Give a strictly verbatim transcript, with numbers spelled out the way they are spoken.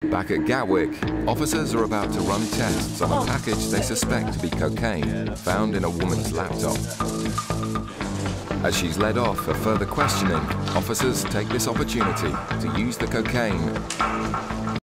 Back at Gatwick, officers are about to run tests on a package they suspect to be cocaine found in a woman's laptop. As she's led off for further questioning, officers take this opportunity to use the cocaine